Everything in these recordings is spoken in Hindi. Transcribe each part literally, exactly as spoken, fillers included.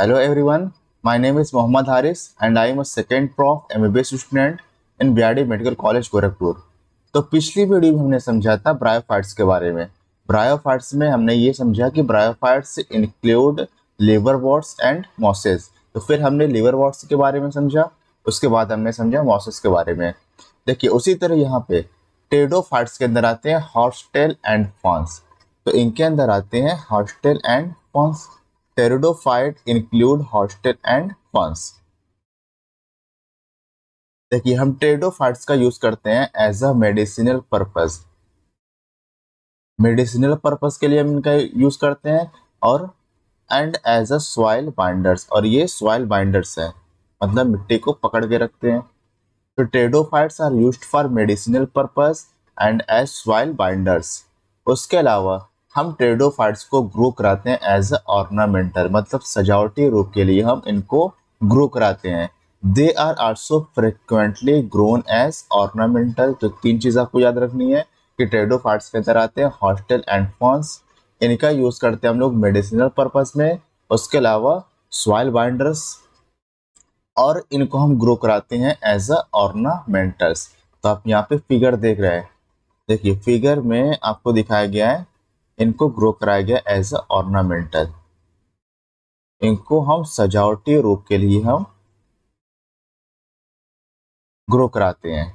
Hello everyone, my name is Mohammad Haris and I am a second prof M B B S student in B R D medical college Gorakhpur. तो पिछली वीडियो में हमने समझा था ब्रायोफाइट्स के बारे में। ब्रायोफाइट्स में हमने ये समझा कि bryophytes include liverworts and mosses. तो फिर हमने लिवरवर्ट्स के बारे में समझा, उसके बाद हमने समझा मॉसेस के बारे में। देखिए उसी तरह यहाँ पे टेडोफाइट्स के अंदर आते हैं हॉस्टेल एंड फॉन्स। तो इनके अंदर आते हैं horsetails and ferns. Pteridophyte include horsetails and ferns. देखिए हम टेरिडोफाइट्स का यूज करते हैं as a medicinal purpose. Medicinal purpose के लिए हम इनका यूज करते हैं और and as a soil binders, और ये सॉइल बाइंडर्स हैं, मतलब मिट्टी को पकड़ के रखते हैं। तो pteridophytes are used for medicinal purpose and as soil binders. उसके अलावा हम टेरिडोफाइट्स को ग्रो कराते हैं एज अ ऑर्नामेंटल, मतलब सजावटी रूप के लिए हम इनको ग्रो कराते हैं। They are also frequently grown as ornamental. तो तीन चीज आपको याद रखनी है कि टेरिडोफाइट्स के अंदर आते हैं हॉस्टेल एंड फॉन्स। इनका यूज करते हैं हम लोग मेडिसिनल पर्पस में। उसके अलावा सॉइल बाइंडर्स, और इनको हम ग्रो कराते हैं एज अ ऑर्नामेंटल्स। तो आप यहाँ पे फिगर देख रहे हैं। देखिए फिगर में आपको दिखाया गया है, इनको ग्रो कराया गया एज अ ऑर्नामेंटल। इनको हम सजावटी रूप के लिए हम ग्रो कराते हैं।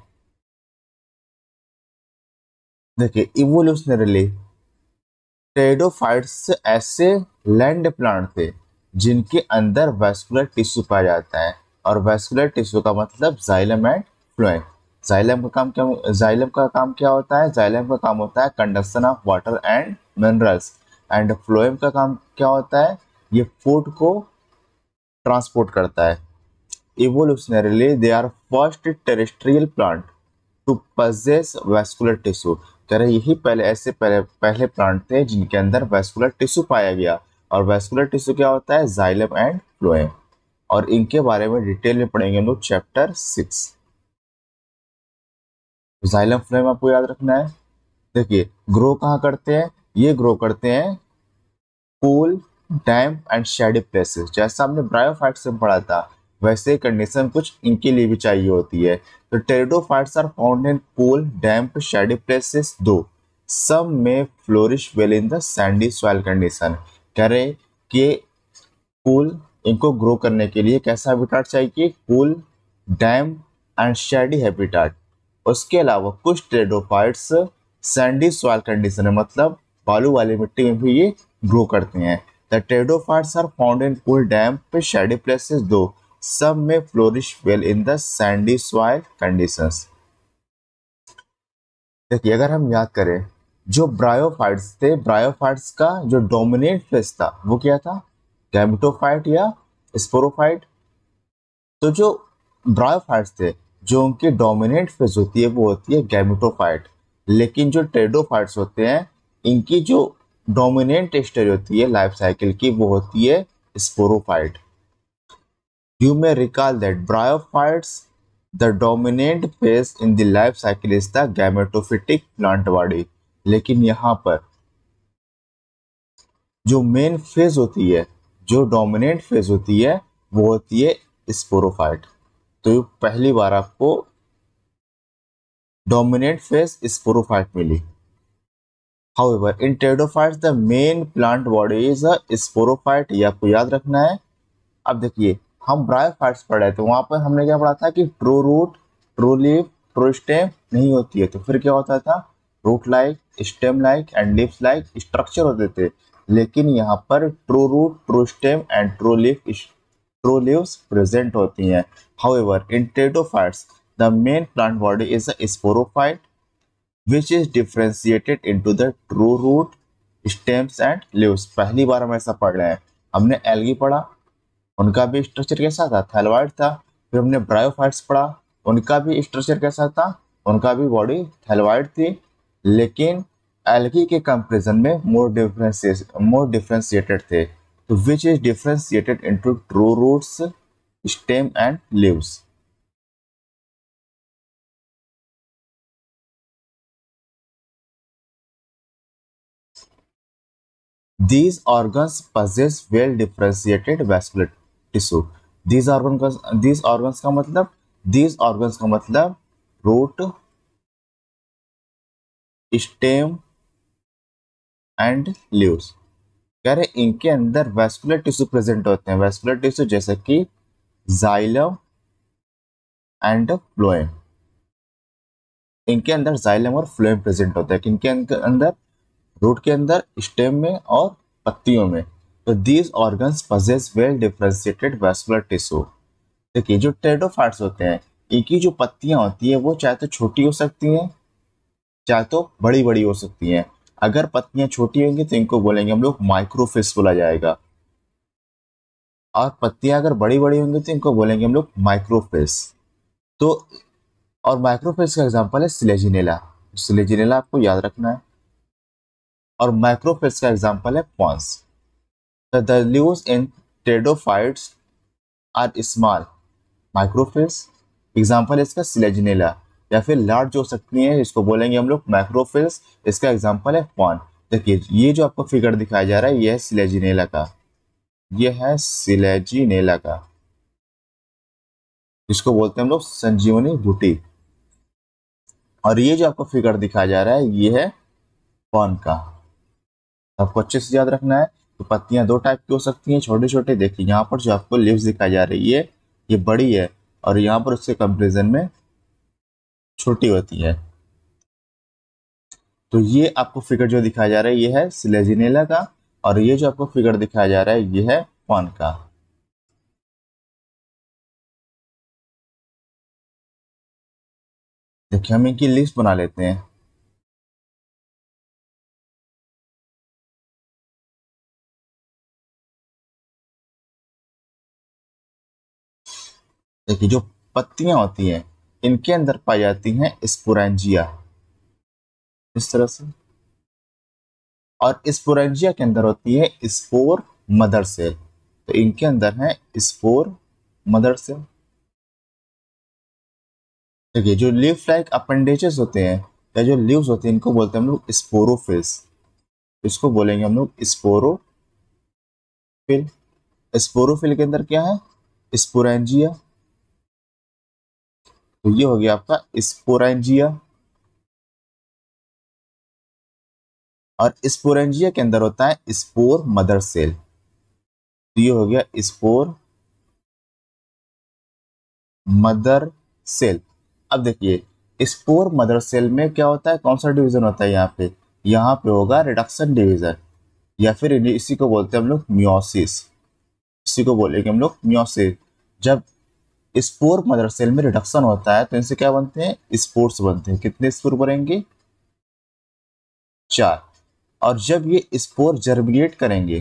देखिए इवोल्यूशनरीली टेरिडोफाइट्स ऐसे लैंड प्लांट थे जिनके अंदर वैस्कुलर टिश्यू पाया जाता है, और वैस्कुलर टिश्यू का मतलब जाइलम एंड फ्लोएम। जाइलम का काम क्या जाइलम का काम क्या होता है? जाइलम का काम होता है conduction of water and minerals, and phloem का काम क्या होता है? ये फूड को ट्रांसपोर्ट करता है। Evolutionarily they are first terrestrial plant to possess vascular tissue. कह रहे यही पहले ऐसे पहले पहले प्लांट थे जिनके अंदर वैस्कुलर टिश्यू पाया गया। और वैस्कुलर टिश्यू क्या होता है? Xylem and phloem. और इनके बारे में डिटेल में पढ़ेंगे हम लोग चैप्टर सिक्स। जाइलम फ्लोएम आपको याद रखना है। देखिए ग्रो कहाँ करते हैं? ये ग्रो करते हैं cool, damp and shady places. जैसा हमने ब्रायोफाइट्स से पढ़ा था वैसे कंडीशन कुछ इनके लिए भी चाहिए होती है। तो pteridophytes are found in cool, damp, shady places though some may flourish well in the sandy soil condition. कह रहे कि कूल, इनको ग्रो करने के लिए कैसा हैबिटाट चाहिए? Cool, damp and shady habitat. उसके अलावा कुछ टेरिडोफाइट्स सैंडी सॉइल कंडीशन है, मतलब बालू वाली मिट्टी में भी ये ग्रो करते हैं। The pteridophytes are found in cool, damp, shady places though some may flourish well in the sandy soil conditions. देखिए अगर हम याद करें जो ब्रायोफाइट्स थे, ब्रायोफाइट्स का जो डोमिनेंट फेज था वो क्या था? गैमेटोफाइट या स्पोरोफाइट। तो जो ब्रायोफाइट्स थे जो उनकी डोमिनेंट फेज होती है वो होती है गैमेटोफाइट। लेकिन जो टेरिडोफाइट्स होते हैं इनकी जो डोमिनेंट स्टेज होती है लाइफ साइकिल की वो होती है sporophyte. You may recall that bryophytes, the dominant phase in the life cycle is the gametophytic plant body। लेकिन यहाँ पर जो मेन फेज होती है, जो डोमिनेंट फेज होती है वो होती है स्पोरोफाइट। तो पहली बार आपको डोमिनेंट फेज स्पोरोफाइट मिली। However, in pteridophytes the main plant body is a sporophyte। ये आपको याद रखना है। अब देखिए हम ब्रायोफाइट्स पढ़ रहे थे, वहां पर हमने क्या पढ़ा था कि true root, true leaf, true stem नहीं होती है। तो फिर क्या होता था? Root like, stem like and leaf like structure होते थे। लेकिन यहाँ पर true root, true stem and true leaf true leaves present होती हैं। However in pteridophytes the main plant body is a sporophyte which is differentiated into the true root, stems and leaves। पहली बार हम ऐसा पढ़ रहे हैं। हमने एल्गी पढ़ा, उनका भी स्ट्रक्चर कैसा था? थैलवाइड था। फिर हमने ब्रायोफाइट्स पढ़ा, उनका भी स्ट्रक्चर कैसा था? उनका भी बॉडी थैलवाइड थी। लेकिन एल्गी के कंपैरिजन में मोर डिफरेंशिएट मोर डिफरेंशिएटेड थे। तो which is differentiated into true roots, stem and leaves. These organs possess well differentiated vasculature। Tissue. These organ का दीज ऑर्गन्स का मतलब दीज ऑर्गन्स का मतलब रूट, स्टेम एंड लीव्स। कह रहे इनके अंदर वैस्कुलर टिश्यू प्रेजेंट होते हैं, वैस्कुलर टिश्यू जैसे कि जाइलम एंड फ्लोएम। इनके अंदर जाइलम और फ्लोएम प्रेजेंट होता है, किनके अंदर? रूट के अंदर, स्टेम में और पत्तियों में। तो these organs possess well differentiated vascular tissue. देखिए जो टेरिडोफाइट्स होते हैं, इनकी जो पत्तियां होती है वो चाहे तो छोटी हो सकती हैं, चाहे तो बड़ी बड़ी हो सकती हैं। अगर पत्तियां छोटी होंगी तो इनको बोलेंगे हम लोग माइक्रोफिस बोला जाएगा, और पत्तियां अगर बड़ी बड़ी होंगी तो इनको बोलेंगे हम लोग माइक्रोफिस। तो और माइक्रोफिस का एग्जांपल है सिलेजिनेला। सिलेजिनेला आपको याद रखना है। और माइक्रोफिस का एग्जांपल है पॉन्स। The leaves in pteridophytes are small microphylls. Example है इसका सिलेजिनेला। या फिर लार्ज हो सकती है, इसको बोलेंगे हम लोग माइक्रोफिस। इसका एग्जांपल है पॉन। देखिए ये जो आपको फिगर दिखाया जा रहा है ये है सिलेजिनेला का, ये है सिलेजिनेला का, जिसको बोलते हैं हम लोग संजीवनी बूटी। और ये जो आपको फिगर दिखाया जा रहा है ये है पॉन का। आपको अच्छे से याद रखना है। तो पत्तियां दो टाइप की हो सकती हैं, छोटे छोटे। देखिए यहाँ पर जो आपको लीव्स दिखाई जा रही है ये बड़ी है, और यहाँ पर उसके कंपेरिजन में छोटी होती है। तो ये आपको फिगर जो दिखाया जा रहा है ये है सिलेजिनेला का, और ये जो आपको फिगर दिखाया जा रहा है ये है पॉन का। देखिए हम इनकी लिस्ट बना लेते हैं। देखिए जो पत्तियां होती हैं इनके अंदर पाई जाती हैं स्पोरेंजिया, इस तरह से। और स्पोरेंजिया के अंदर होती है स्पोर मदर सेल। तो इनके अंदर है स्पोर मदर सेल। देखिए जो लीफ लाइक अपेंडेजेस होते हैं या जो लीव्स होते हैं इनको बोलते हैं हम लोग स्पोरोफिल्स। इसको बोलेंगे हम लोग स्पोरोफिल। स्पोरोफिल के अंदर क्या है? स्पोरेंजिया। तो ये हो गया आपका स्पोरेंजिया। और स्पोरेंजिया के अंदर होता है स्पोर मदर सेल। तो ये हो गया स्पोर मदर सेल। अब देखिए स्पोर मदर सेल में क्या होता है, कौन सा डिवीजन होता है यहाँ पे? यहाँ पे होगा रिडक्शन डिवीजन, या फिर इसी को बोलते हैं हम लोग मियोसिस। इसी को बोलेंगे हम लोग मियोसिस। जब स्पोर मदर सेल में रिडक्शन होता है तो इनसे क्या बनते हैं? स्पोर्स बनते हैं। कितने स्पोर बनेंगे? चार। और जब ये स्पोर जर्मिनेट करेंगे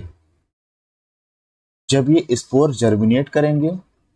जब ये स्पोर जर्मिनेट करेंगे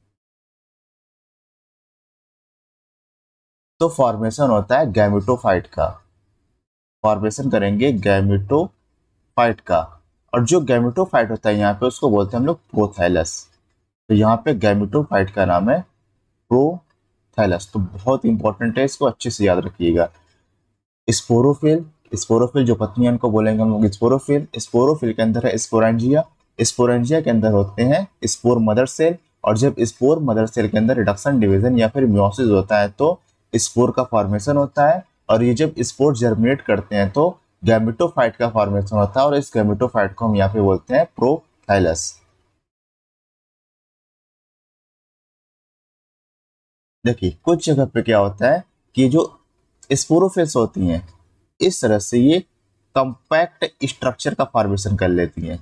तो फॉर्मेशन होता है गैमेटोफाइट का। फॉर्मेशन करेंगे गैमेटोफाइट का। और जो गैमेटोफाइट होता है यहाँ पे उसको बोलते हैं हम लोग प्रोथैलस। तो यहाँ पे गैमेटोफाइट का नाम है प्रोथैलस। तो बहुत इंपॉर्टेंट है, इसको अच्छे से याद रखिएगा। स्पोरोफिल, स्पोरोफिल जो पत्तियां इनको बोलेंगे हम लोग स्पोरोफिल। स्पोरोफिल के अंदर है स्पोरेंजिया। स्पोरेंजिया के अंदर होते हैं स्पोर मदर सेल। और जब स्पोर मदर सेल के अंदर रिडक्शन डिवीजन या फिर मियोसिस होता है तो स्पोर का फॉर्मेशन होता है। और ये जब स्पोर जर्मिनेट करते हैं तो गैमेटोफाइट का फॉर्मेशन होता है, और इस गैमेटोफाइट को हम यहाँ पे बोलते हैं प्रोथाइलस। देखिए कुछ जगह पे क्या होता है कि जो स्पोरोफिल्स होती हैं इस तरह से ये कंपैक्ट स्ट्रक्चर का फॉर्मेशन कर लेती हैं।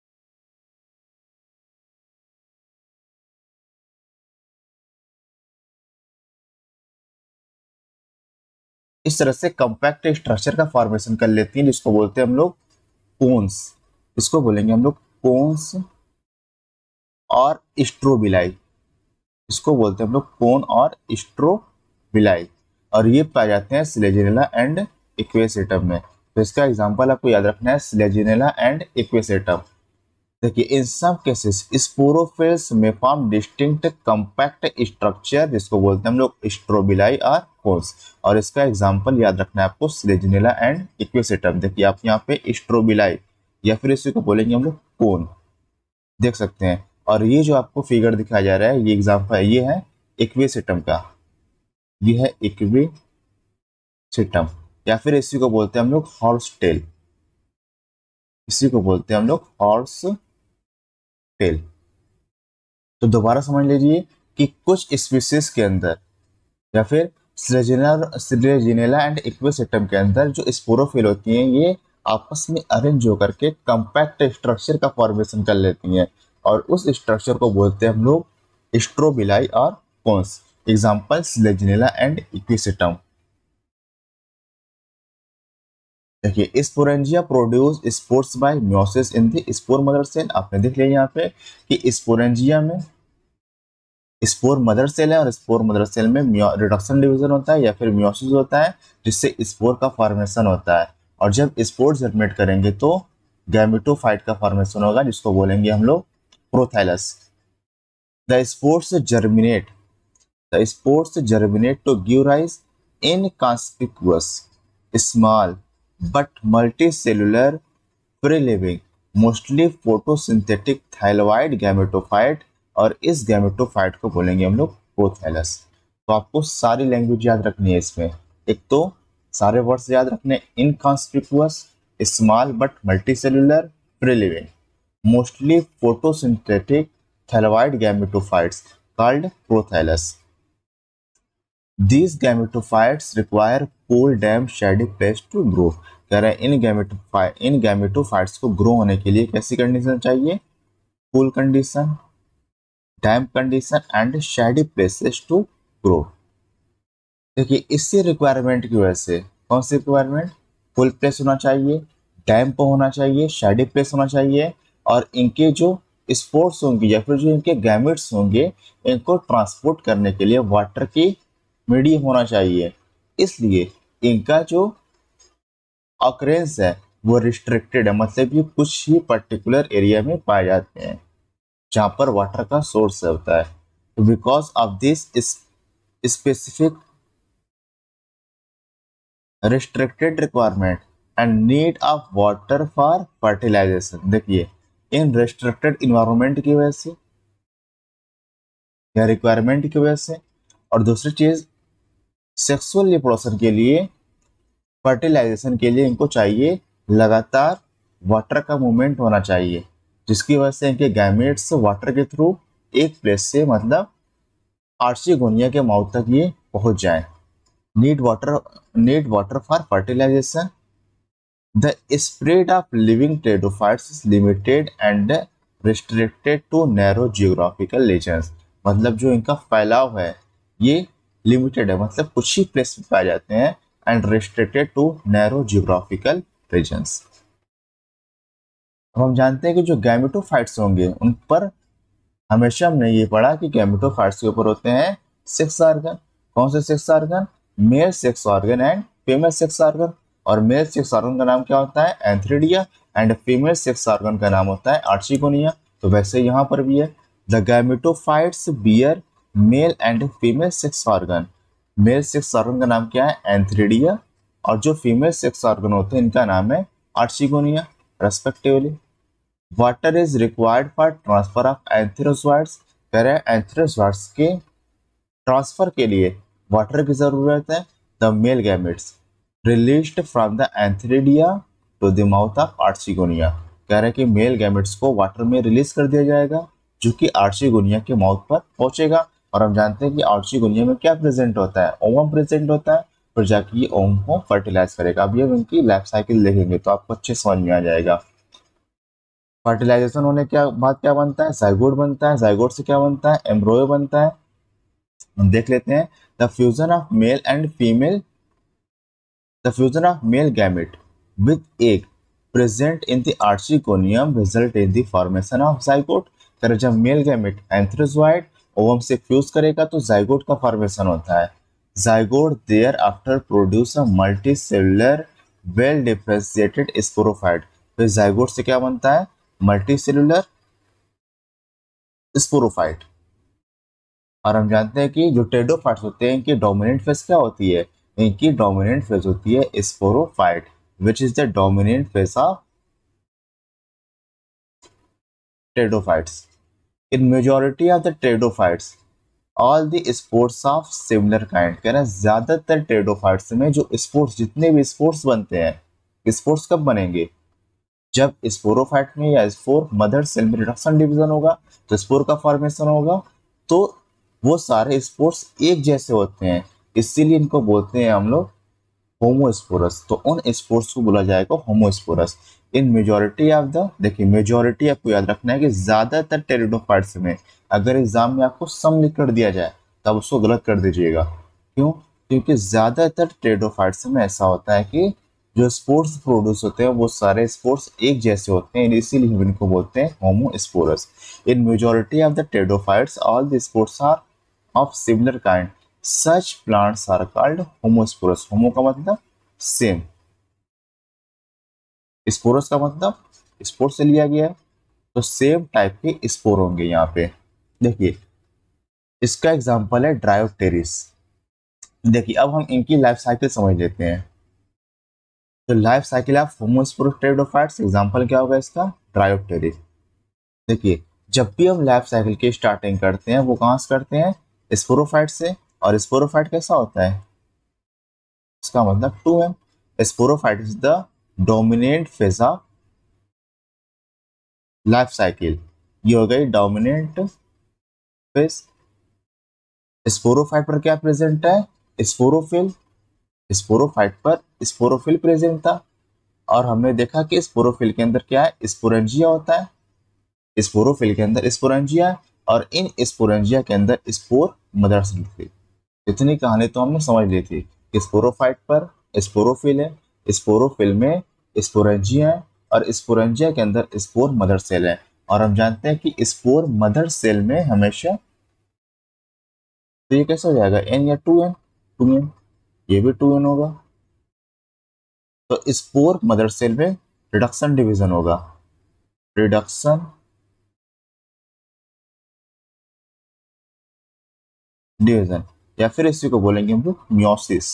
इस तरह से कंपैक्ट स्ट्रक्चर का फॉर्मेशन कर लेती हैं, जिसको बोलते हैं हम लोग कोन्स। इसको बोलेंगे हम लोग कोन्स और स्ट्रोबिलाई। इसको बोलते हैं हम लोग कोन और स्ट्रोबिलाई। और ये पाए जाते हैं सिलेजिनेला एंड इक्वेसेटम में। तो इसका एग्जांपल आपको याद रखना है सिलेजिनेला एंड इक्वेसेटम। देखिए इन सब केसेस स्पोरोफिल्स में फॉर्म डिस्टिंक्ट कंपैक्ट स्ट्रक्चर, जिसको बोलते हैं हम लोग स्ट्रोबिलाई और कोन्स। और इसका एग्जांपल याद रखना है आपको सिलेजिनेला एंड इक्वेसेटम। देखिए आप यहाँ पे स्ट्रोबिलाई या फिर इसी को बोलेंगे हम लोग कोन देख सकते हैं। और ये जो आपको फिगर दिखाया जा रहा है, ये एग्जाम्पल है, ये है एक्वियस सिस्टम का, ये है एक्वियस सिस्टम, या फिर इसी को बोलते हैं हम लोग हॉर्स टेल, इसी को बोलते हैं हम लोग हॉर्स टेल। तो दोबारा समझ लीजिए कि कुछ स्पीसीज के अंदर या फिर Selaginella Selaginella and Equisetum के अंदर जो स्पोरोफिल होती हैं, ये आपस में अरेंज होकर के कंपैक्ट स्ट्रक्चर का फॉर्मेशन कर लेती हैं, और उस स्ट्रक्चर को बोलते हैं हम लोग स्ट्रोबिलाई और cones. Example Selaginella and Equisetum. देखिए sporangia produce spores by meiosis in the spore mother cell. आपने देख लिया यहाँ पे कि स्पोरेंजिया में स्पोर मदर सेल है, और स्पोर मदर सेल में रिडक्शन डिवीजन होता है या फिर मियोसिस होता है, जिससे स्पोर का फॉर्मेशन होता है। और जब स्पोर जर्मिनेट करेंगे तो गैमेटोफाइट का फॉर्मेशन होगा, जिसको बोलेंगे हम लोग prothallus. The spores germinate the spores germinate to give rise inconspicuous small but multicellular free living mostly photosynthetic thalloid gametophyte, और इस गैमेटोफाइट को बोलेंगे हम लोग प्रोथैलस। तो आपको सारी लैंग्वेज याद रखनी है इसमें। एक तो सारे वर्ड्स याद रखने, inconspicuous, small but multicellular, free living, mostly photosynthetic thalloid gametophytes called prothallus. These gametophytes require cool, damp, shady place to grow। कह रहे हैं इन गैमेटोफाइट इन गैमेटोफाइट्स को ग्रो होने के लिए कैसी कंडीशन चाहिए? Cool condition, damp condition and shady places to grow. देखिए इससे रिक्वायरमेंट की वजह से, कौन सी रिक्वायरमेंट? कूल प्लेस होना चाहिए, डैम्प होना चाहिए, शेडी प्लेस होना चाहिए, और इनके जो स्पोर्स होंगे या फिर जो इनके गैमेट्स होंगे, इनको ट्रांसपोर्ट करने के लिए वाटर की मीडियम होना चाहिए। इसलिए इनका जो ऑकरेंस है वो रिस्ट्रिक्टेड है, मतलब ये कुछ ही पर्टिकुलर एरिया में पाए जाते हैं जहां पर वाटर का सोर्स होता है। तो because of this specific restricted requirement and need of water for fertilization. देखिए इन रिस्ट्रिक्टेड इन्वायरमेंट की वजह से या रिक्वायरमेंट की वजह से, और दूसरी चीज सेक्सुअल रिप्रोडक्शन के लिए, फर्टिलाइजेशन के लिए इनको चाहिए लगातार वाटर का मूवमेंट होना चाहिए, जिसकी वजह से इनके गैमेट्स वाटर के थ्रू एक प्लेस से मतलब आर्चिगोनिया के माउथ तक ये पहुंच जाए। Need water need water for fertilization. The spread of living pteridophytes is limited and restricted to narrow geographical regions. मतलब जो इनका फैलाव है ये लिमिटेड है, मतलब कुछ ही प्लेस में पाए जाते हैं, and restricted to narrow geographical regions. अब हम जानते हैं कि जो गैमेटोफाइट्स होंगे उन पर हमेशा हमने ये पढ़ा कि गैमेटोफाइट्स के ऊपर होते हैं सेक्स ऑर्गन। कौन से sex organ? Male sex organ and female sex organ. और मेल सेक्स ऑर्गन का नाम क्या होता है? Antheridia, and female sex organ का नाम होता है आर्चिगोनिया। तो वैसे यहाँ पर भी है, the gametophytes bear male and female sex organ. Male sex organ का नाम क्या है? एंथ्रिडिया, और जो फीमेल सेक्स ऑर्गन होते हैं इनका नाम है archegonia respectively. Water is required for transfer of antherozoids. कह रहे हैं एंथेरोजोइड्स के ट्रांसफर के लिए वाटर की जरूरत है। The male gametes released from the antheridia to the mouth of archegonia. कह रहे हैं कि मेल गैमेट्स को वाटर में रिलीज कर दिया जाएगा, जो कि आर्चिगोनिया के माउथ पर पहुंचेगा। और हम जानते हैं कि आर्चिगोनिया में क्या प्रेजेंट होता है? ओवम प्रेजेंट होता है, फिर जाके ये ओवम को फर्टिलाइज करेगा। अभी हम इनकी लाइफ साइकिल देखेंगे तो आपको अच्छे समझ में आ जाएगा। फर्टिलाइजेशन होने के बाद क्या बनता है? जाइगोट बनता है। जाइगोट से क्या बनता है? एम्ब्रोयो बनता है। हम देख लेते हैं। The fusion of male and female the fusion of male gamete with egg present in the archegonium result in the formation of zygote. तर जब मेल गैमेट एंथ्रोजोइड ओवम से फ्यूज करेगा तो जाइगोट का फॉर्मेशन होता है। Zygote thereafter produce a multi cellular well differentiated sporophyte. फिर जाइगोट से क्या बनता है? Multi cellular sporophyte. और हम जानते हैं कि जो टेडोफाइट्स होते हैं इनकी डोमिनेंट फेज क्या होती है? इनकी डोमिनेंट फेज होती है sporophyte, which is the dominant phase of pteridophytes. In majority of the pteridophytes all the spores of similar kind, कह रहे हैं ज्यादातर टेरिडोफाइट्स में जो स्पोर्ट्स, जितने भी स्पोर्ट्स बनते हैं, स्पोर्ट्स कब बनेंगे, जब स्पोरोफाइट में या स्पोर मदर सेल में रिडक्शन डिवीजन होगा तो स्पोर का फॉर्मेशन होगा, तो वो सारे स्पोर्ट्स एक जैसे होते हैं, इसीलिए इनको बोलते हैं हम लोग होमोस्पोरस। तो उन स्पोर्ट्स को बोला जाएगा homosporous. In majority of the, देखिए मेजोरिटी आपको याद रखना है कि ज्यादातर टेरिडोफाइट्स में, अगर एग्जाम में आपको सम लिख कर दिया जाए तब उसको गलत कर दीजिएगा। क्यों? क्योंकि ज्यादातर टेरिडोफाइट्स में ऐसा होता है कि जो स्पोर्ट्स प्रोड्यूस होते हैं वो सारे स्पोर्ट्स एक जैसे होते हैं, इसीलिए हम इनको बोलते हैं homosporous. In majority of the pteridophytes all the spores are of similar kind, such plants are called homosporous. Homo का मतलब सेम, स्पोरस का मतलब स्पोर से लिया गया है, तो सेम टाइप के स्पोर होंगे यहाँ पे। देखिए इसका एग्जांपल है ड्रायोप्टेरिस। देखिए अब हम इनकी लाइफ साइकिल समझ लेते हैं। तो life cycle of homosporous pteridophytes, example क्या होगा इसका, ड्रायोप्टेरिस। देखिए जब भी हम लाइफ साइकिल की स्टार्टिंग करते हैं वो कहाँ से करते हैं, स्पोरोफाइट से। और स्पोरोफाइट कैसा होता है, इसका मतलब two n. Sporophyte is the dominant phase of life cycle, ये हो गई डोमिनेंट फेज। स्पोरोफाइट पर क्या प्रेजेंट है, स्पोरोफिल। स्पोरोफाइट पर स्पोरोफिल प्रेजेंट था, और हमने देखा कि स्पोरोफिल के अंदर क्या है, स्पोरेंजिया होता है। स्पोरोफिल के अंदर स्पोरेंजिया, और इन स्पोरेंजिया के अंदर स्पोर मदर सेल थी। इतनी कहानी तो हमने समझ ली थी कि स्पोरोफाइट पर स्पोरोफिल है, स्पोरोफिल में स्पोरेंजिया है, और स्पोरेंजिया के अंदर स्पोर मदर सेल है। और हम जानते हैं कि स्पोर मदर सेल में हमेशा, तो ये कैसे हो जाएगा, एन या टू एन, टू एन, ये भी टू एन होगा। तो स्पोर मदर सेल में रिडक्शन डिवीजन होगा, रिडक्शन डिवीजन, या फिर इसी को बोलेंगे हम लोग मियोसिस।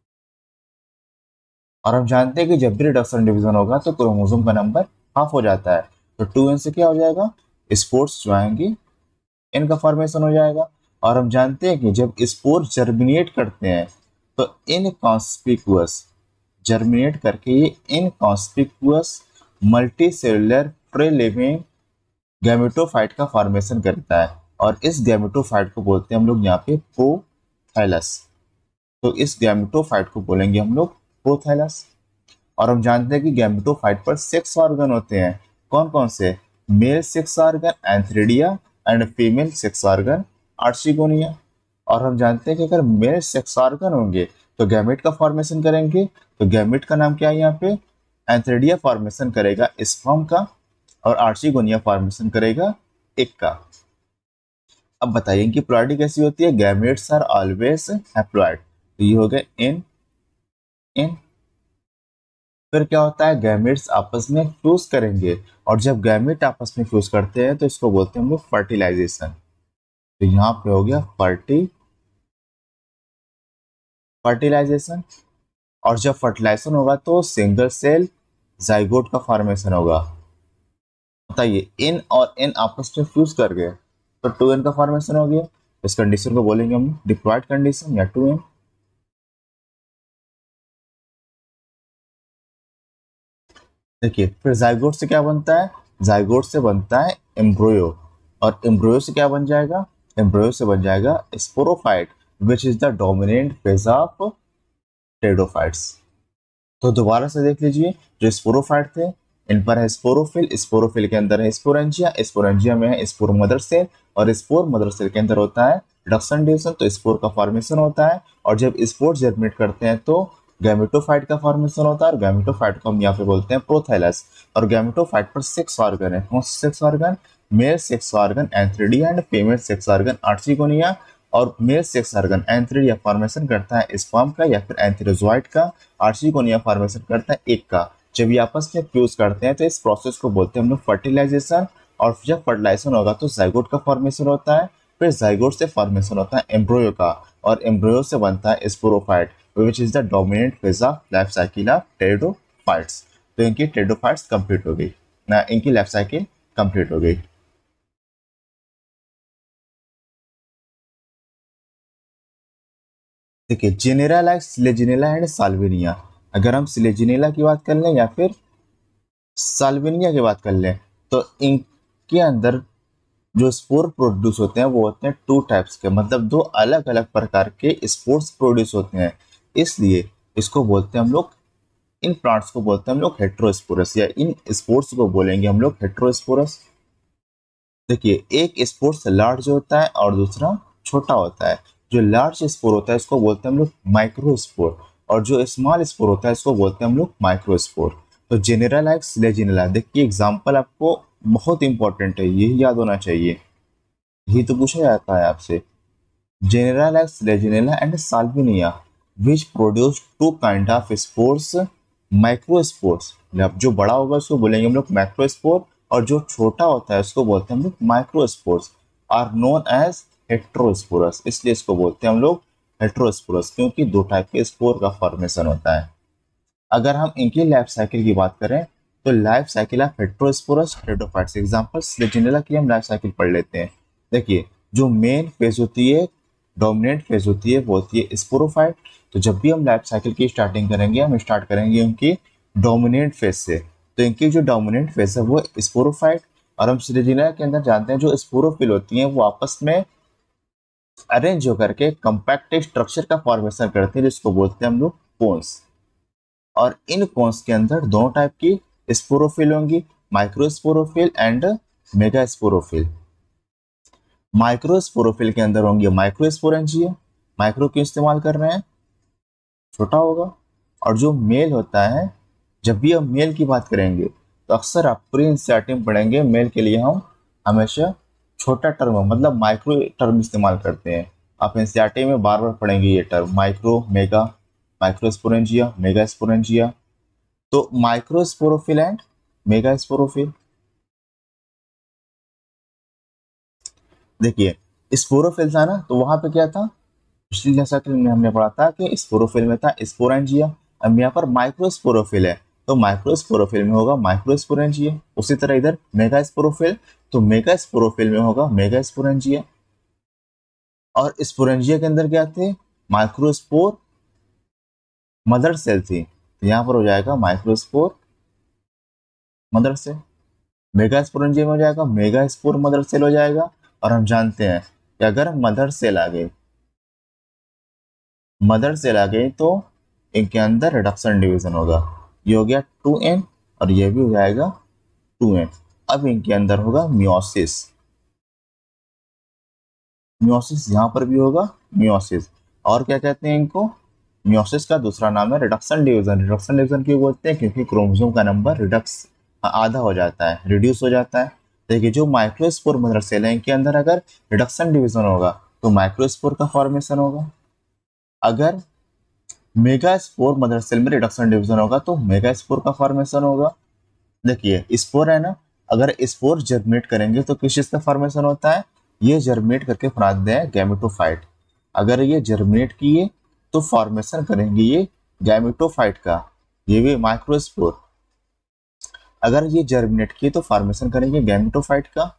और हम जानते हैं कि जब भी रिडक्शन डिवीजन होगा तो क्रोमोसोम का नंबर हाफ हो जाता है, तो टू एन से क्या हो जाएगा, स्पोर्स जो आएंगी एन का फॉर्मेशन हो जाएगा। और हम जानते हैं कि जब स्पोर जर्मिनेट करते हैं तो इनकॉन्स्पिकुअस, जर्मिनेट करके ये inconspicuous multi cellular free living gametophyte का फॉर्मेशन करता है, और इस गैमेटोफाइट को बोलते हैं हम लोग यहाँ पे प्रोथैलस। तो इस गैमेटोफाइट को बोलेंगे हम लोग प्रोथैलस। और हम जानते हैं कि गैमेटोफाइट पर सेक्स ऑर्गन होते हैं, कौन कौन से, male sex organ antheridia and female sex organ archegonia. और हम जानते हैं कि अगर मेल सेक्स ऑर्गन होंगे तो गैमेट का फॉर्मेशन करेंगे, तो गैमेट का नाम क्या है यहाँ पे, एंथ्रेडिया फॉर्मेशन करेगा स्पर्म का, और आर्चिगोनिया फॉर्मेशन करेगा एग का। अब बताइए इनकी प्लॉइडी कैसी होती है, गैमेट्स आर ऑलवेज हैप्लॉइड, तो ये हो गए इन इन। फिर क्या होता है, गैमेट्स आपस में फ्यूज करेंगे, और जब गैमेट आपस में फ्यूज करते हैं तो इसको बोलते हैं हम लोग फर्टिलाइजेशन। तो यहाँ पे हो गया फर्टी फर्टिलाइजेशन। और जब फर्टिलाइजेशन होगा तो सिंगल सेल जाइगोट का फॉर्मेशन होगा। बताइए इन और इन आपस में फ्यूज कर गए तो टू एन का फॉर्मेशन हो गया। इस कंडीशन को बोलेंगे हम डिप्लॉयड कंडीशन या टू एन। देखिए फिर जाइगोट से क्या बनता है, जाइगोट से बनता है एम्ब्रोयो, और एम्ब्रोयो से क्या बन जाएगा, एम्ब्रोयो से बन जाएगा sporophyte which is the dominant phase of pteridophytes. तो दोबारा से देख लीजिए, जो स्पोरोफाइट थे इन पर है स्पोरोफिल, स्पोरोफिल के अंदर है स्पोरेंजिया, स्पोरेंजिया में है स्पोर मदर सेल, और स्पोर मदर सेल के अंदर होता है रिडक्शन डिवीजन, तो स्पोर का फॉर्मेशन होता है। और जब स्पोर जर्मिनेट करते हैं तो गैमेटोफाइट का फॉर्मेशन होता है, और गैमेटोफाइट को हम यहाँ पे बोलते हैं प्रोथैलस। और गैमेटोफाइट पर सिक्स ऑर्गन है, कौन से sex organ, male sex organ antheridia and female sex organ archegonia. और male sex organ antheridia formation करता है स्पर्म का या फिर एंथेरोजोइट का, आर्चिगोनिया फॉर्मेशन करता है एग का। जब ये आपस में फ्यूज करते हैं तो इस प्रोसेस को बोलते हैं हम लोग फर्टिलाइजेशन। और जब फर्टिलाइजेशन होगा तो जाइगोट का फॉर्मेशन होता है, फिर जाइगोट से फॉर्मेशन होता है एम्ब्रोयो का, और एम्ब्रोयो से बनता है sporophyte which is the dominant phase of life cycle of pteridophytes. तो इनकी टेरिडोफाइट्स कंप्लीट हो गई ना, इनकी लाइफ साइकिल कंप्लीट हो गई। देखिए genera like Selaginella and Salvinia, अगर हम सिलेजिनेला की बात कर लें या फिर साल्विनिया की बात कर लें तो इनके अंदर जो स्पोर प्रोड्यूस होते हैं वो होते हैं टू टाइप्स के, मतलब दो अलग अलग प्रकार के स्पोर्स प्रोड्यूस होते हैं, इसलिए इसको बोलते हैं हम लोग, इन प्लांट्स को बोलते हैं हम लोग हेट्रोस्पोरस, या इन स्पोर्स को बोलेंगे हम लोग हेट्रोस्पोरस। देखिए एक स्पोर्स लार्ज होता है और दूसरा छोटा होता है। जो लार्ज स्पोर होता है इसको बोलते हैं हम लोग माइक्रोस्पोर, और जो स्मॉल स्पोर होता है इसको बोलते हैं हम लोग माइक्रोस्पोर। तो जेनेरा लाइक सिलेजिनेला, देखिए एग्जाम्पल आपको बहुत इंपॉर्टेंट है, यही याद होना चाहिए, यही तो पूछा जाता है आपसे। Genera like Selaginella and Salvinia which produce two kind of spores microspores, मतलब जो बड़ा होगा उसको बोलेंगे हम लोग माइक्रोस्पोर, और जो छोटा होता है उसको बोलते हैं हम लोग microspores, are known as heterosporous, इसलिए इसको बोलते हैं हम लोग हेट्रोस्पोरस, क्योंकि दो टाइप के स्पोर का फॉर्मेशन होता है। अगर हम इनकी लाइफ साइकिल की बात करें तो life cycle of heterosporous heterophytes, example Selaginella की हम लाइफ साइकिल पढ़ लेते हैं। देखिए जो मेन फेज होती है, डोमिनेंट फेज होती है, वो होती है स्पोरोफाइट। तो जब भी हम लाइफ साइकिल की स्टार्टिंग करेंगे हम स्टार्ट करेंगे उनकी डोमिनेंट फेज से, तो इनकी जो डोमिनेंट फेज है वो स्पोरोफाइट, और हम सिलेजिनेला के अंदर जानते हैं जो स्पोरोफिल होती हैं वो आपस में अरेंज होकर के कंपैक्ट स्ट्रक्चर का फॉर्मेशन करते हैं जिसको बोलते हैं हम लोग कोन्स, और इन कोन्स के अंदर दोनों टाइप की स्पोरोफिल होंगी, माइक्रोस्पोरोफिल एंड मेगास्पोरोफिल। माइक्रोस्पोरोफिल के अंदर होंगे माइक्रोस्पोरेंजिया, माइक्रो क्यों इस्तेमाल कर रहे हैं, छोटा होगा। और जो मेल होता है, जब भी हम मेल की बात करेंगे तो अक्सर आप प्री एनसीईआरटी में पढ़ेंगे मेल के लिए हम हमेशा छोटा टर्म मतलब माइक्रो टर्म इस्तेमाल करते हैं। आप एनसीईआरटी में बार बार पढ़ेंगे ये term micro, mega, microsporangia, megasporangia. तो माइक्रोस्पोरोफिल एंड मेगास्पोरोफिल, देखिए स्पोरोफिल था ना, तो वहां पे क्या था, पिछली जैसा कि हमने पढ़ा था कि स्पोरोफिल में था स्पोरेंजिया, अब यहाँ पर माइक्रोस्पोरोफिल है तो माइक्रोस्पोरोफिल में होगा माइक्रोस्पोरेंजिया। उसी तरह इधर मेगास्पोरोफिल, तो मेगास्पोरोफिल में होगा मेगास्पोरेंजिया। और स्पोरेंजिया के अंदर क्या थे, माइक्रोस्पोर मदर सेल थी, तो यहाँ पर हो जाएगा माइक्रोस्पोर मदर सेल। मेगास्पोरेंजिया में हो जाएगा मेगास्पोर मदर सेल हो जाएगा। और हम जानते हैं कि अगर मदर सेल आ गई मदर सेल आ गई तो इनके अंदर रिडक्शन डिवीजन होगा, ये हो गया टू एन और ये भी हो जाएगा टू एन। अब इनके अंदर होगा मियोसिस, मियोसिस यहाँ पर भी होगा मियोसिस। और क्या कहते हैं इनको, मियोसिस का दूसरा नाम है रिडक्शन डिवीजन। रिडक्शन डिवीजन क्यों बोलते हैं, क्योंकि क्रोमोसोम का नंबर रिडक्स आधा हो जाता है, रिड्यूस हो जाता है। देखिए जो माइक्रोस्पोर मदर सेल है इनके अंदर अगर रिडक्शन डिवीजन होगा तो माइक्रोस्पोर का फॉर्मेशन होगा, अगर मेगास्पोर मदर सेल में रिडक्शन डिवीजन होगा तो मेगास्पोर का फॉर्मेशन होगा। देखिए स्पोर है ना, अगर स्पोर जर्मिनेट करेंगे तो किस चीज का फॉर्मेशन होता है, ये जर्मिनेट करके बनाते हैं गैमेटोफाइट। अगर ये जर्मिनेट किए तो फॉर्मेशन करेंगे ये गैमेटोफाइट का, ये भी माइक्रोस्पोर। अगर ये जर्मिनेट किए तो फॉर्मेशन करेंगे गैमेटोफाइट का।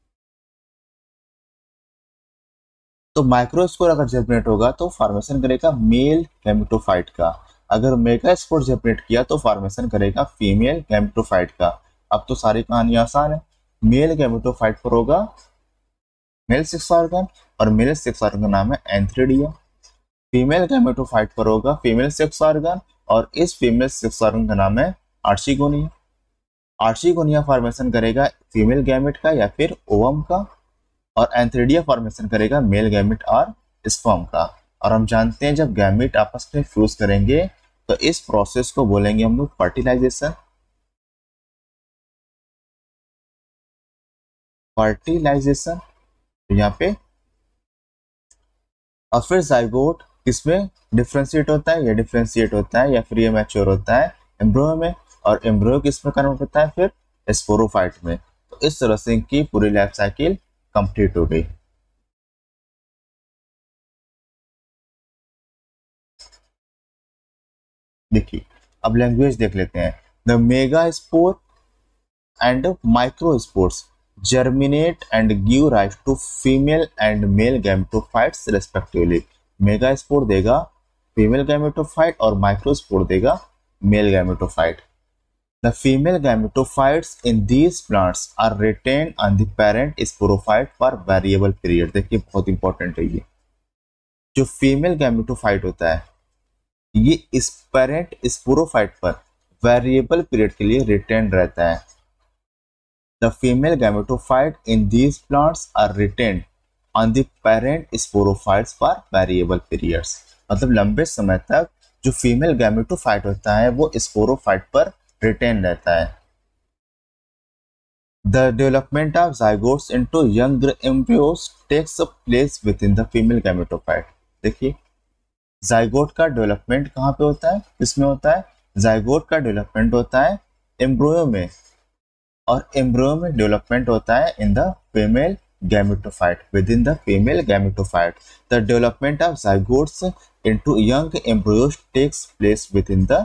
तो माइक्रोस्पोर अगर जर्मिनेट होगा तो फॉर्मेशन करेगा मेल गैमेटोफाइट का, अगर मेगास्पोर जर्मिनेट किया तो फॉर्मेशन करेगा फीमेल गैमेटोफाइट का। अब तो सारी कहानी आसान है, मेल गैमेटोफाइट पर होगा मेल सेक्स ऑर्गन और मेल सेक्स ऑर्गन का नाम है एंथ्रेडिया। फीमेल गैमेटोफाइट पर होगा फीमेल सेक्स ऑर्गन और इस फीमेल सेक्स ऑर्गन का नाम है आर्चिगोनिया। आर्चिगोनिया फॉर्मेशन करेगा फीमेल गैमेट का या फिर ओवम का, और एंथ्रेडिया फॉर्मेशन करेगा मेल गैमेट और स्पर्म का। और हम जानते हैं जब गैमेट आपस में फ्यूज करेंगे तो इस प्रोसेस को बोलेंगे हम लोग फर्टिलाइजेशन। फर्टिलाइजेशन तो यहाँ पे, और फिर जाइगोट किसमें डिफ्रेंशिएट होता है, ये डिफ्रेंशिएट होता है या फिर ये मैच्योर होता है एम्ब्रियो में, और एम्ब्रियो किस में कन्वर्ट होता है फिर स्पोरोफाइट में। तो इस तरह से इनकी पूरी लाइफ साइकिल कंप्लीट हो गई। देखिए अब लैंग्वेज देख लेते हैं। The megaspore and microspores germinate and give rise to female and male gametophytes respectively। Megaspore देगा फीमेल गैमेटोफाइट और माइक्रोस्पोर देगा male gametophyte. The female gametophytes in these plants are retain on the parent sporophyte for variable period. देखिए बहुत इंपॉर्टेंट है ये, जो फीमेल गैमेटोफाइट होता है ये इस पेरेंट स्पोरोफाइट पर वेरिएबल पीरियड के लिए रिटेन रहता है। The female gametophyte in these plants are retain on the parent sporophytes for variable periods. मतलब लंबे समय तक जो फीमेल गैमेटोफाइट होता है वो स्पोरोफाइट पर रिटेन रहता है। The development of zygotes into young embryos takes place within the female gametophyte. देखिए जाइगोट का डेवलपमेंट कहाँ पे होता है, किसमें होता है? जाइगोट का डेवलपमेंट होता है एम्ब्रियो में, और एम्ब्रियो में डेवलपमेंट होता है in the female gametophyte within the female gametophyte. The development of zygotes into young embryos takes place within the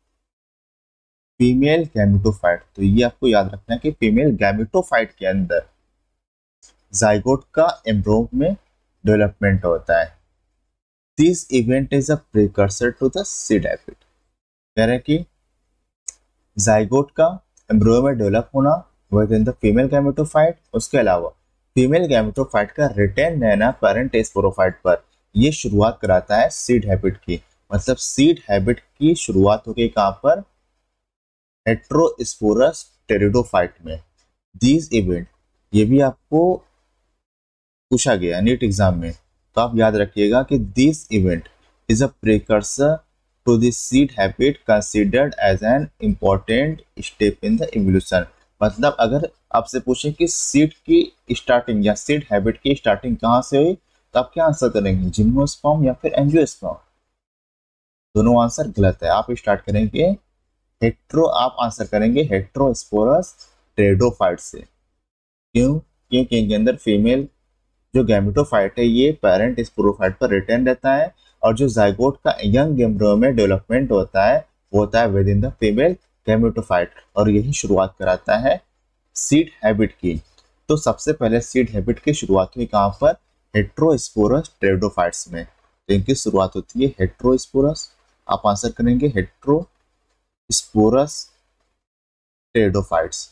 female gametophyte. तो ये आपको याद रखना है कि फीमेल गैमेटोफाइट के अंदर जाइगोट का एम्ब्रियो में डेवलपमेंट होता है। This event is a precursor to the seed habit. कह रहे हैं कि जाइगोट का एम्ब्रियो में डेवलप होना within the female gametophyte, उसके अलावा फीमेल गैमेटोफाइट का रिटेन रहना पेरेंट स्पोरोफाइट पर, यह शुरुआत कराता है सीड हैबिट की। मतलब सीड हैबिट की शुरुआत हो गई कहां पर? हेट्रोस्पोरस टेरिडोफाइट में। दीज इवेंट, ये भी आपको पूछा गया नीट एग्जाम में, तो आप याद रखिएगा कि this event is a precursor to the seed habit considered as an important step in the evolution. मतलब अगर आपसे पूछे कि सीड की स्टार्टिंग या सीड हैबिट की स्टार्टिंग कहाँ से हुई, तो आप क्या आंसर करेंगे? जिम्नोस्पर्म या फिर एंजियोस्पर्म? दोनों आंसर गलत है। आप स्टार्ट करेंगे हेट्रो, आप आंसर करेंगे हेट्रोस्पोरस टेरिडोफाइट से। क्यों? क्योंकि इनके अंदर फीमेल जो गैमेटोफाइट है ये पेरेंट स्पोरोफाइट पर रिटेन रहता है, और जो जाइगोट का यंग एम्ब्रियो में डेवलपमेंट होता है वो होता है within the female gametophyte, और यही शुरुआत कराता है सीड हैबिट की। तो सबसे पहले सीड हैबिट की शुरुआत हुई कहाँ पर? हेट्रोस्पोरस टेरिडोफाइट्स में। तो इनकी शुरुआत होती है हेट्रोस्पोरस, आप आंसर करेंगे हेट्रोस्पोरस टेरिडोफाइट्स।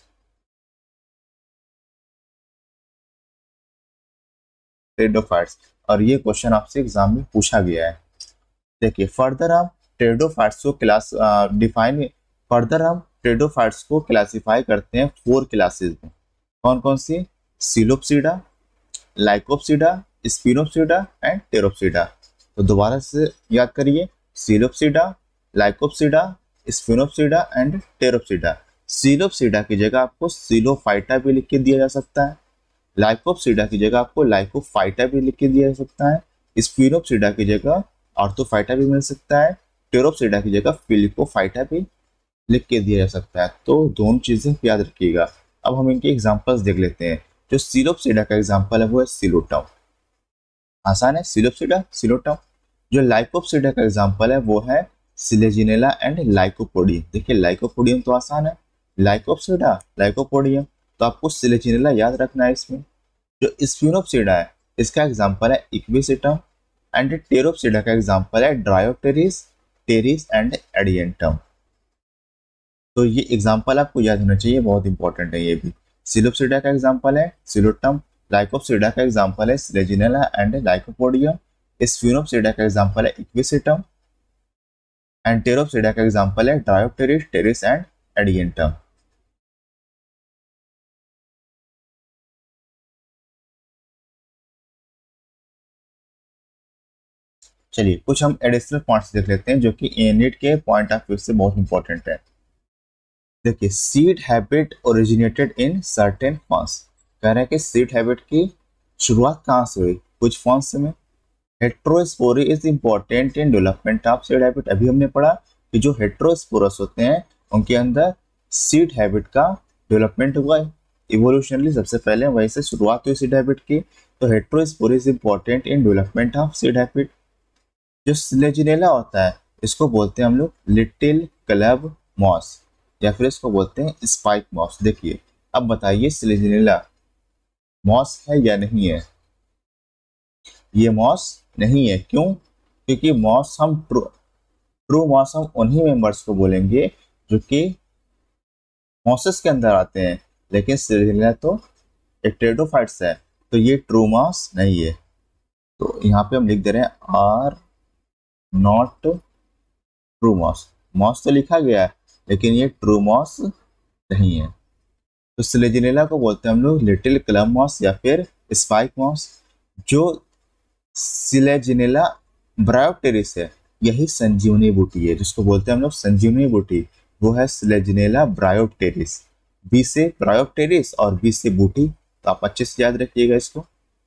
टेरिडोफाइट्स, और ये क्वेश्चन आपसे एग्जाम में पूछा गया है। देखिए फर्दर हम टेरिडोफाइट्स को क्लास डिफाइन फर्दर हम टेरिडोफाइट्स को क्लासिफाई करते हैं फोर क्लासेस में। कौन कौन सी? Psilopsida, Lycopsida, Sphenopsida and Pteropsida. तो दोबारा से याद करिए, Psilopsida, Lycopsida, Sphenopsida and Pteropsida. Psilopsida की जगह आपको सिलोफाइटा भी लिख के दिया जा सकता है, लाइकोप्सिडा की जगह आपको लाइकोफाइटा भी लिख के दिया जा सकता है, स्पिनोप्सिडा की जगह ऑर्थोफाइटा भी मिल सकता है, टेरोप्सिडा की जगह फिलिकोफाइटा भी लिख के दिया जा सकता है। तो दोनों चीजें याद रखिएगा। अब हम इनके एग्जांपल्स देख लेते हैं। जो सिलोप्सिडा का एग्जांपल है वो है सिलोटम, आसान है, सिलोप्सिडा सिलोटम। जो लाइकोप्सिडा का एग्जांपल है वो है सिलेजिनेला एंड लाइकोपोडियम। देखिए लाइकोपोडियम तो आसान है, लाइकोप्सिडा लाइकोपोडियम, तो आपको सिलेजिनेला याद रखना है इसमें। जो स्पिनोप्सिडा है इसका एग्जांपल है इक्विसिटम, एंड टेरोप्सिडा का एग्जांपल है ड्रायोटेरिस, टेरिस एंड एडियंटम। तो ये एग्जांपल आपको याद होना चाहिए, बहुत इंपॉर्टेंट है ये भी। सिलोप्सिडा का एग्जांपल है सिलोटम, लाइकोप्सिडा का एग्जांपल है सिलेजिनेला एंड लाइकोपोडियम, स्पिनोप्सिडा का एग्जांपल है इक्विसिटम, एंड टेरोप्सिडा का एग्जांपल है ड्रायोटेरिस, टेरिस एंड एडियंटम। चलिए कुछ हम एडिशनल पॉइंट्स देख लेते हैं जो कि नीट के पॉइंट ऑफ व्यू से बहुत इंपॉर्टेंट है। देखिए seed habit originated in certain forms. कह रहे हैं कि सीड हैबिट की शुरुआत कहाँ से हुई? कुछ फॉर्म्स में। Heterospory is important in development of seed habit. अभी हमने पढ़ा कि जो हेट्रोस्पोरस होते हैं उनके अंदर सीड हैबिट का डेवलपमेंट हुआ है इवोल्यूशनली, सबसे पहले वहीं से शुरुआत हुई सीड हैबिट की। तो heterospory is important in development of seed habit. जो सिलेजिनेला होता है इसको बोलते हैं हम लोग लिटिल क्लब मॉस, या फिर इसको बोलते हैं स्पाइक मॉस। देखिए अब बताइए सिलेजिनेला मॉस है या नहीं है? ये मॉस नहीं है। क्यों? क्योंकि मॉस हम ट्रू ट्रू मॉस हम उन्हीं मेंबर्स को बोलेंगे जो कि मॉसेस के अंदर आते हैं, लेकिन सिलेजिनेला तो एक टेरिडोफाइट्स है, तो ये ट्रू मॉस नहीं है। तो यहाँ पे हम लिख दे रहे हैं are not true moss. Moss तो लिखा गया है लेकिन ये ट्रू मॉस नहीं है। तो सिलेजिनेला को बोलते हैं हम लोग लिटिल क्लब मॉस या फिर स्पाइक मॉस। जो सिलेजिनेला ब्रायोप्टेरिस है यही संजीवनी बूटी है, जिसको बोलते हैं हम लोग संजीवनी बूटी, वो है सिलेजिनेला ब्रायोप्टेरिस। बी से ब्रायोप्टेरिस और बी से बूटी, तो आप अच्छे से याद रखिएगा इसको।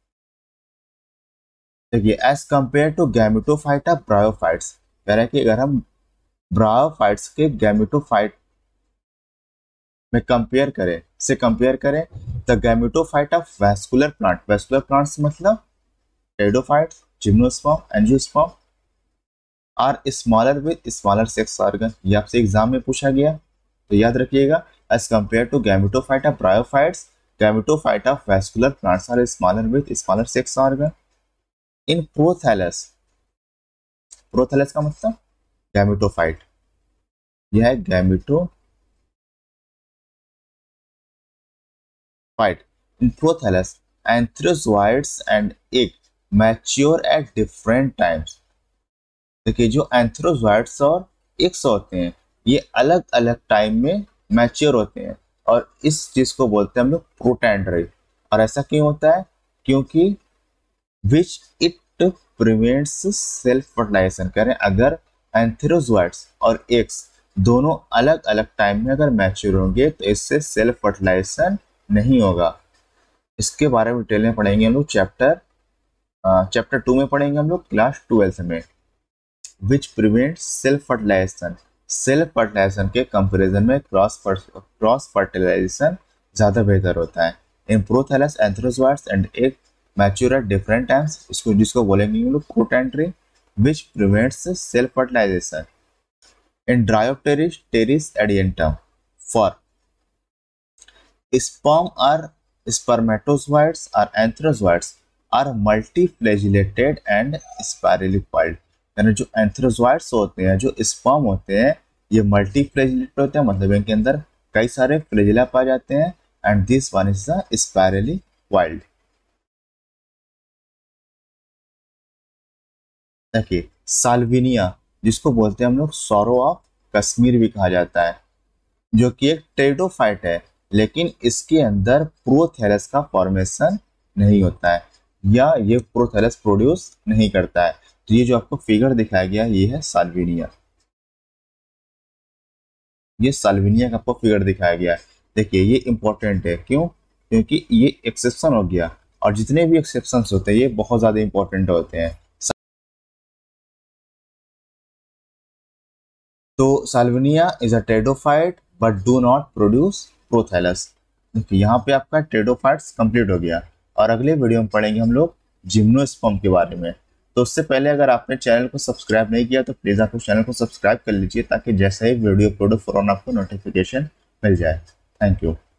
देखिए as compare to gametophyta bryophytes, कह रहा है कि अगर हम ब्रायोफाइट्स के गैमेटोफाइट में कंपेयर करें से कंपेयर करें the gametophyte of vascular plant. Vascular plants मतलब pteridophytes, gymnosperm, angiosperm are smaller with smaller sex organ. ये आपसे एग्जाम में पूछा गया, तो याद रखिएगा as compare to gametophyte of bryophytes, gametophyte of vascular plants are smaller with smaller sex organ. In prothallus, prothallus का मतलब गैमेटोफाइट, यह है gametophyte. In prothallus antherozoids and egg mature at different times. देखिए जो एंथ्रोजोइड्स और एग्स होते हैं ये अलग अलग टाइम में मैच्योर होते हैं, और इस चीज को बोलते हैं हम लोग प्रोटैंडरी। और ऐसा क्यों होता है? क्योंकि which it prevents self fertilization. कह रहे हैं अगर एंथ्रोजोइड्स और एग्स दोनों अलग अलग टाइम में अगर मैच्योर होंगे तो इससे सेल्फ फर्टिलाइजेशन नहीं होगा। इसके बारे में डिटेल में पढ़ेंगे हम लोग चैप्टर चैप्टर टू में पढ़ेंगे हम लोग क्लास ट्वेल्थ में। Which prevent self fertilization, self fertilization के कंपैरिजन में क्रॉस क्रॉस फर्टिलाइजेशन ज़्यादा बेहतर होता है। In prothallus antherozoids and egg mature at different times, इसको जिसको बोलेंगे हम लोग protandry, which prevents self fertilization. In Dryopteris Pteris Adiantum for sperm are spermatozoids or anthrozoids are multiflagellated and spirally coiled। यानी जो एंथ्रोजोइड्स होते हैं, जो स्पर्म होते हैं, ये मल्टीफ्लैजिलेटेड होते हैं, मतलब इनके अंदर कई सारे फ्लैजिला पाए जाते हैं। And this one is the spirally coiled. देखिए साल्विनिया, जिसको बोलते हैं हम लोग सौरो ऑफ कश्मीर भी कहा जाता है, जो कि एक टेरिडोफाइट है, लेकिन इसके अंदर प्रोथैलस का फॉर्मेशन नहीं होता है या ये प्रोथैलस प्रोड्यूस नहीं करता है। तो ये जो आपको फिगर दिखाया गया ये है साल्विनिया, ये साल्विनिया का आपको फिगर दिखाया गया है। देखिए ये इंपॉर्टेंट है, क्यों? क्योंकि ये एक्सेप्शन हो गया, और जितने भी एक्सेप्शंस होते हैं ये बहुत ज्यादा इंपॉर्टेंट होते हैं। तो Salvinia is a pteridophyte but do not produce prothallus. देखिए यहाँ पे आपका टेरिडोफाइट्स कंप्लीट हो गया, और अगले वीडियो में पढ़ेंगे हम लोग जिम्नोस्पर्म के बारे में। तो उससे पहले अगर आपने चैनल को सब्सक्राइब नहीं किया तो प्लीज़ आप उस चैनल को सब्सक्राइब कर लीजिए, ताकि जैसे ही वीडियो अपलोड हो फौरन आपको नोटिफिकेशन मिल जाए। Thank you.